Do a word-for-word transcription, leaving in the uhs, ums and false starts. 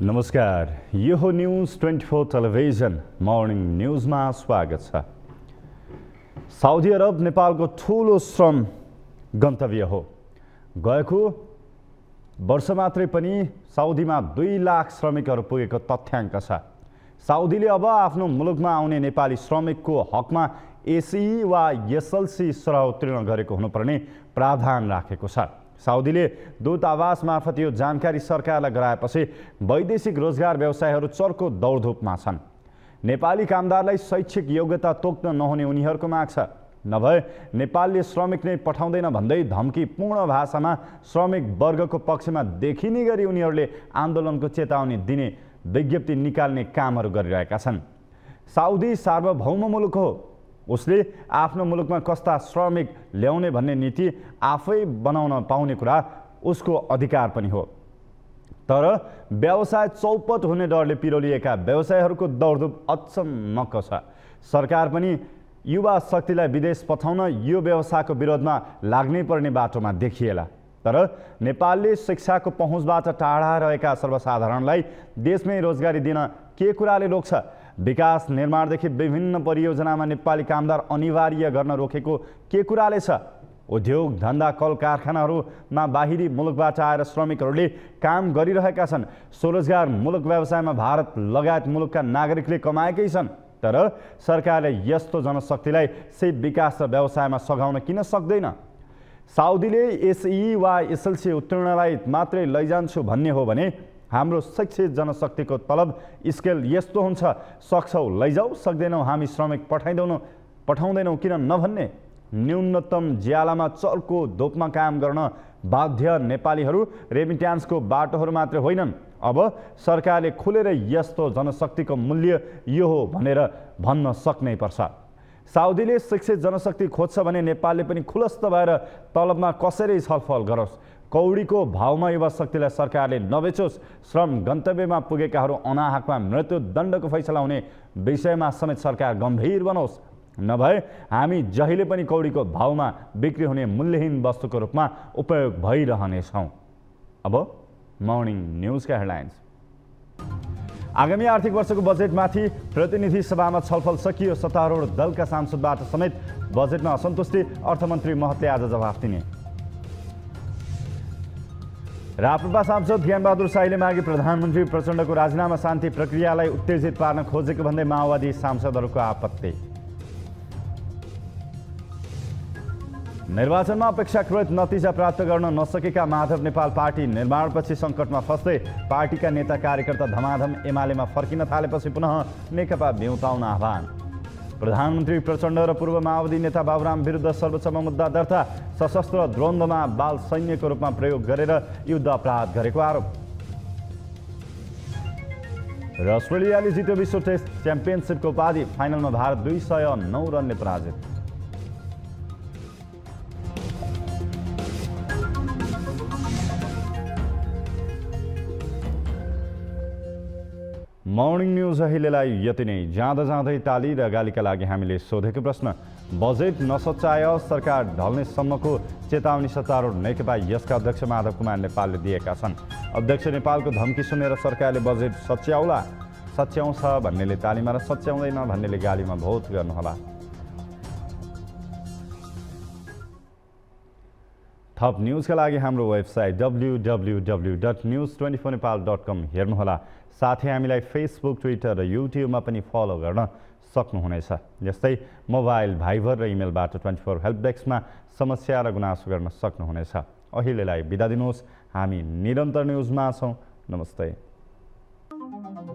नमस्कार, यो हो news twenty four television morning न्यूजमा स्वागत छ। साउदी अरब नेपालको ठूलो श्रम गन्तव्य हो। गएको वर्ष मात्रै पनि साउदीमा दुई लाख श्रमिकहरू पुगेको तथ्याङ्क छ। साउदीले अब आफ्नो मुलुकमा आउने नेपाली श्रमिकको हकमा एसई वा एसएलसी सरह उत्तीर्ण गरेको हुनुपर्ने प्रावधान राखेको छ। साउदीले दूतावास मार्फत यो जानकारी सरकारलाई गराएपछि वैदेशिक रोजगार व्यवसायहरू चर्को दौडधुपमा छन्। नेपाली कामदारलाई शैक्षिक योग्यता तोक्न नहुने उनीहरूको माग छ। नभए नेपालले श्रमिक नै पठाउँदैन भन्दै धम्कीपूर्ण भाषामा श्रमिक वर्गको पक्षमा देखिने गरी उनीहरूले आन्दोलनको चेतावनी दिने विज्ञप्ति निकाल्ने कामहरू गरिरहेका छन्। साउदी सार्वभौम मुलुक हो। उसले आफ्नो मुलुकमा कस्ता श्रमिक ल्याउने भन्ने नीति आफै बनाउन पाउने कुरा उसको अधिकार पनि हो। तर व्यवसाय चौपट हुने डरले पिरोलिएका व्यवसायहरूको दौडधुप अचम्मको छ। सरकार पनि युवा शक्तिलाई विदेश पठाउन यो व्यवसायको विरोधमा लाग्नै पर्ने बाटोमा देखिएला। तर नेपालले शिक्षाको पहुँचबाट टाढा रहेका सर्वसाधारणलाई देशमै रोजगारी दिन के कुराले रोक्छ? विकास निर्माणदेखि विभिन्न परियोजनामा नेपाली कामदार अनिवार्य गर्न रोकेको के कुराले छ? उद्योग धन्दा कल कारखानाहरूमा बाहिरी मुलुकबाट आएर श्रमिकहरूले काम गरिरहेका छन्। स्वरोजगार मुलुक व्यवसायमा भारत लगायत मुलुकका नागरिकले कमाएकै छन्। तर सरकारले यस्तो जनशक्तिलाई सही विकास र व्यवसायमा सघाउन किन सक्दैन? साउदीले एसई वा एसएलसी उत्तीर्णलाई मात्रै लैजान्छु भन्ने हो भने हाम्रो शिक्षित जनशक्तिको तलब स्केल यस्तो हुन्छ, सक्छौ लैजाऊ, सक्दैनौ हामी श्रमिक पठाइदैनौ पठाउँदैनौ किन नभन्ने? न्यूनतम ज्यालामा चर्को धोपमा काम गर्न बाध्य नेपालीहरू रेमिट्यान्सको बाटोहरू मात्र होइनन्। अब सरकारले खुलेर यस्तो जनशक्तिको मूल्य यो हो भनेर भन्न सक्नै पर्छ। साउदीले शिक्षित जनशक्ति खोज्छ भने नेपालले पनि खुलस्त भएर तलबमा कसरी छलफल गरोस्। कौडीको भावमा युवा शक्तिलाई सरकारले नबेचोस्। श्रम गन्तव्यमा पुगेकाहरू अनाहकमा मृत्युदण्डको फैसला हुने विषयमा समेत सरकार गम्भीर बनोस्। नभए हामी जहिले पनि कौडीको भावमा बिक्री हुने मूल्यहीन वस्तुको रूपमा उपयोग भइरहनेछौँ। अब मर्निङ न्युजका हेडलाइन्स। आगामी आर्थिक वर्षको बजेटमाथि प्रतिनिधि सभामा छलफल सकियो। सत्तारूढ दलका सांसदबाट समेत बजेटमा असन्तुष्टि। अर्थमन्त्री महतले आज जवाफ दिने। राप्रपा सांसद ज्ञानबहादुर शाहीले मागे प्रधानमन्त्री प्रचण्डको राजीनामा शान्ति प्रक्रियालाई उत्तेजित पार्न खोजेको भन्दै माओवादी सांसदहरूको आपत्ति। निर्वाचनमा अपेक्षाकृत नतिजा प्राप्त गर्न नसकेका माधव नेपाल पार्टी निर्माणपछि सङ्कटमा फस्दै पार्टीका नेता कार्यकर्ता धमाधम एमालेमा फर्किन थालेपछि पुनः नेकपा बिउताउन आह्वान। प्रधानमन्त्री प्रचण्ड र पूर्व माओवादी नेता बाबुराम विरुद्ध सर्वोच्चमा मुद्दा दर्ता। सशस्त्र द्वन्द्वमा बाल सैन्यको रूपमा प्रयोग गरेर युद्ध अपराध गरेको आरोप। र अस्ट्रेलियाले जित्यो विश्व टेस्ट च्याम्पियनसिपको उपाधि। फाइनलमा भारत दुई सय नौ रनले पराजित। मर्निङ न्युज अहिलेलाई यति नै। जाँदा जाँदै ताली र गालीका लागि हामीले सोधेको प्रश्न, बजेट नसच्याए सरकार ढल्नेसम्मको चेतावनी सत्तारूढ नेकपा यसका अध्यक्ष माधव कुमार नेपालले दिएका छन्। अध्यक्ष नेपालको धम्की सुनेर सरकारले बजेट सच्याउला सच्याउँछ भन्नेले तालीमा र सच्याउँदैन भन्नेले गालीमा भोट गर्नुहोला। थप न्युजका लागि हाम्रो website W W W dot news twenty four Nepal dot com हेर्नुहोला। साथै हामीलाई फेसबुक, ट्विटर र युट्युबमा पनि फलो गर्न सक्नुहुनेछ। जस्तै मोबाइल, भाइबर र इमेलबाट ट्वेन्टी फोर हेल्प डेस्कमा समस्या र गुनासो गर्न सक्नुहुनेछ। अहिलेलाई बिदा दिनुहोस्। हामी निरन्तर न्युजमा छौँ। नमस्ते।